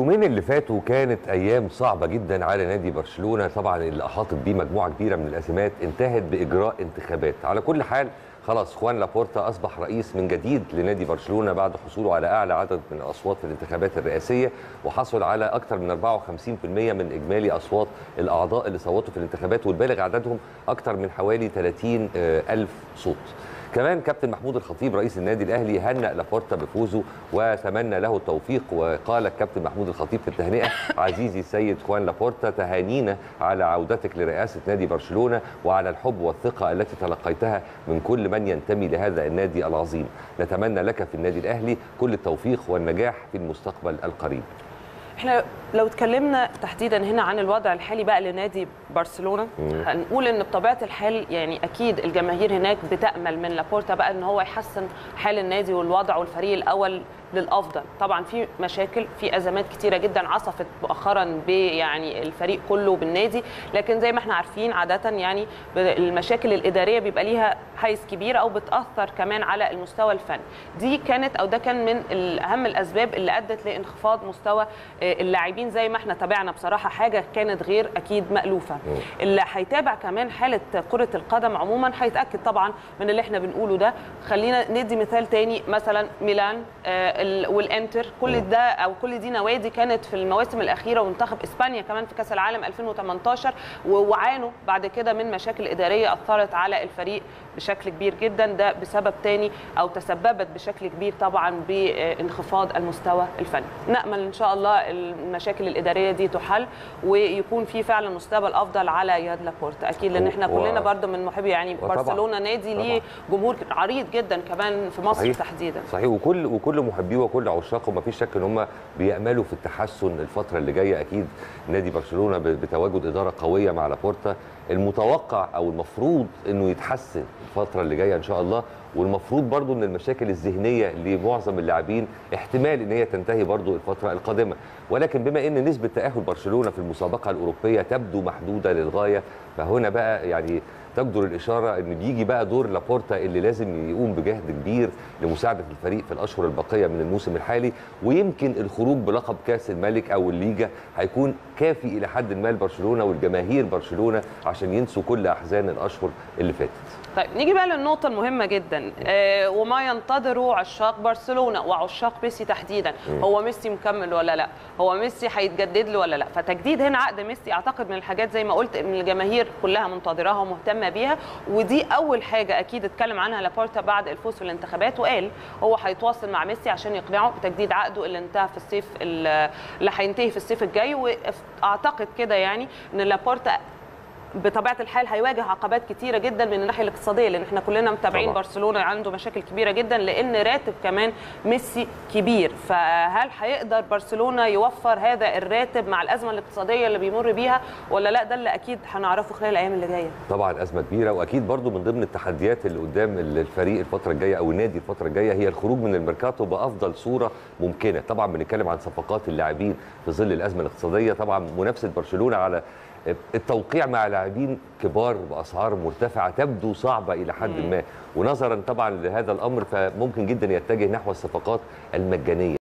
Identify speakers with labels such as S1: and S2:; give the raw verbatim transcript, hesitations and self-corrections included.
S1: اليومين اللي فاتوا كانت ايام صعبه جدا على نادي برشلونه، طبعا اللي احاطت بيه مجموعه كبيره من الازمات انتهت باجراء انتخابات. على كل حال خلاص خوان لابورتا اصبح رئيس من جديد لنادي برشلونه بعد حصوله على اعلى عدد من الاصوات في الانتخابات الرئاسيه، وحصل على اكثر من أربعة وخمسين بالمئة من اجمالي اصوات الاعضاء اللي صوتوا في الانتخابات، والبالغ عددهم اكثر من حوالي ثلاثين ألف صوت. كمان كابتن محمود الخطيب رئيس النادي الاهلي هنأ لابورتا بفوزه وتمنى له التوفيق، وقال الكابتن محمود الخطيب في التهنئه: عزيزي السيد خوان لابورتا، تهانينا على عودتك لرئاسه نادي برشلونه وعلى الحب والثقه التي تلقيتها من كل من ينتمي لهذا النادي العظيم. نتمنى لك في النادي الاهلي كل التوفيق والنجاح في المستقبل القريب.
S2: احنا لو اتكلمنا تحديدا هنا عن الوضع الحالي بقى لنادي برشلونه، مم. هنقول ان بطبيعه الحال يعني اكيد الجماهير هناك بتامل من لابورتا بقى ان هو يحسن حال النادي والوضع والفريق الاول للافضل. طبعا في مشاكل، في ازمات كتيره جدا عصفت مؤخرا ب يعني الفريق كله بالنادي، لكن زي ما احنا عارفين عاده يعني المشاكل الاداريه بيبقى ليها حيز كبير او بتاثر كمان على المستوى الفني. دي كانت او ده كان من اهم الاسباب اللي ادت لانخفاض مستوى اللاعبين، زي ما احنا تابعنا بصراحه حاجه كانت غير اكيد مألوفه. اللي هيتابع كمان حاله كره القدم عموما هيتاكد طبعا من اللي احنا بنقوله ده. خلينا ندي مثال تاني، مثلا ميلان والانتر، كل ده او كل دي نوادي كانت في المواسم الاخيره، ومنتخب اسبانيا كمان في كاس العالم ألفين وثمانية عشر، وعانوا بعد كده من مشاكل اداريه اثرت على الفريق بشكل كبير جدا. ده بسبب تاني او تسببت بشكل كبير طبعا بانخفاض المستوى الفني. نامل ان شاء الله المشاكل الاداريه دي تحل ويكون في فعلا مستقبل افضل على يد لابورتا اكيد، لان احنا كلنا برضو من محبي يعني برشلونه نادي ليه جمهور عريض جدا كمان في مصر. صحيح. تحديدا
S1: صحيح، وكل وكل محبيه وكل عشاقه ما فيش شك ان هم بياملوا في التحسن الفتره اللي جايه. اكيد نادي برشلونه بتواجد اداره قويه مع لابورتا، المتوقع او المفروض انه يتحسن الفتره اللي جايه ان شاء الله، والمفروض برضو ان المشاكل الذهنيه لمعظم اللاعبين احتمال ان هي تنتهي برضو الفتره القادمه. ولكن بما ان نسبه تاهل برشلونه في المسابقه الاوروبيه تبدو محدوده للغايه، فهنا بقى يعني تقدر الاشاره ان بيجي بقى دور لابورتا اللي لازم يقوم بجهد كبير لمساعده الفريق في الاشهر الباقيه من الموسم الحالي، ويمكن الخروج بلقب كاس الملك او الليجا هيكون كافي الى حد ما لبرشلونه والجماهير برشلونه عشان ينسوا كل احزان الاشهر اللي فاتت.
S2: طيب نيجي بقى للنقطة المهمة جدا، آه وما ينتظره عشاق برشلونة وعشاق ميسي تحديدا. م. هو ميسي مكمل ولا لا؟ هو ميسي هيتجدد له ولا لا؟ فتجديد هنا عقد ميسي اعتقد من الحاجات زي ما قلت ان الجماهير كلها منتظراها ومهتمة بيها، ودي أول حاجة أكيد اتكلم عنها لابورتا بعد الفوز في الانتخابات، وقال هو هيتواصل مع ميسي عشان يقنعه بتجديد عقده اللي انتهى في الصيف اللي هينتهي في الصيف الجاي. واعتقد كده يعني ان لابورتا بطبيعه الحال هيواجه عقبات كتيره جدا من الناحيه الاقتصاديه، لان احنا كلنا متابعين برشلونه عنده مشاكل كبيره جدا لان راتب كمان ميسي كبير. فهل هيقدر برشلونه يوفر هذا الراتب مع الازمه الاقتصاديه اللي بيمر بيها ولا لا؟ ده اللي اكيد هنعرفه خلال الايام اللي جايه.
S1: طبعا ازمه كبيره، واكيد برضو من ضمن التحديات اللي قدام الفريق الفتره الجايه او النادي الفتره الجايه هي الخروج من الميركاتو بافضل صوره ممكنه. طبعا بنتكلم عن صفقات اللاعبين في ظل الازمه الاقتصاديه، طبعا منافسه برشلونه على التوقيع مع لاعبين كبار باسعار مرتفعه تبدو صعبه الى حد ما، ونظرا طبعا لهذا الامر فممكن جدا يتجه نحو الصفقات المجانيه.